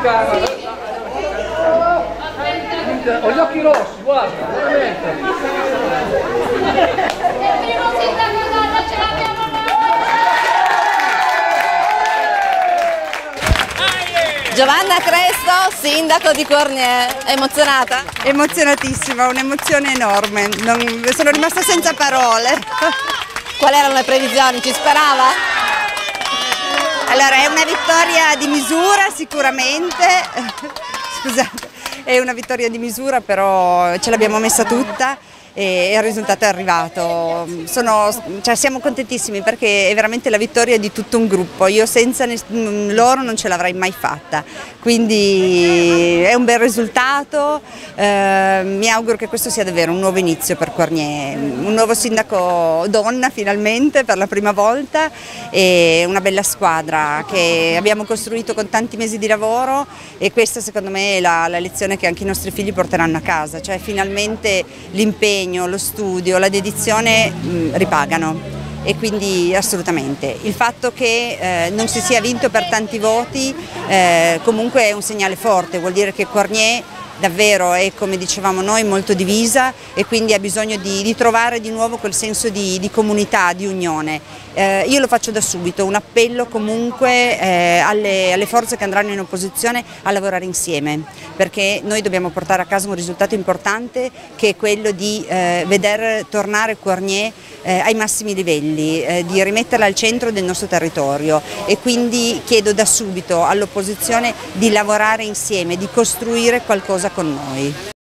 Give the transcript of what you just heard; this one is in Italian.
Ho gli occhi rossi, guarda, veramente. Il primo sindaco donna ce l'abbiamo noi! Giovanna Cresto, sindaco di Cornier, è emozionata? Emozionatissima, un'emozione enorme, sono rimasta senza parole. Quali erano le previsioni? Ci sperava? Allora, è una vittoria di misura sicuramente, scusate, è una vittoria di misura, però ce l'abbiamo messa tutta e il risultato è arrivato. Siamo contentissimi perché è veramente la vittoria di tutto un gruppo, io senza loro non ce l'avrei mai fatta, quindi è un bel risultato, mi auguro che questo sia davvero un nuovo inizio per Cornier, un nuovo sindaco donna finalmente per la prima volta e una bella squadra che abbiamo costruito con tanti mesi di lavoro e questa secondo me è la lezione che anche i nostri figli porteranno a casa, cioè finalmente l'impegno, lo studio, la dedizione ripagano e quindi assolutamente. Il fatto che non si sia vinto per tanti voti comunque è un segnale forte, vuol dire che Cornier davvero è, come dicevamo noi, molto divisa e quindi ha bisogno di trovare di nuovo quel senso di comunità, di unione. Io lo faccio da subito, un appello comunque alle forze che andranno in opposizione a lavorare insieme, perché noi dobbiamo portare a casa un risultato importante che è quello di veder tornare Cornier ai massimi livelli, di rimetterla al centro del nostro territorio e quindi chiedo da subito all'opposizione di lavorare insieme, di costruire qualcosa con noi.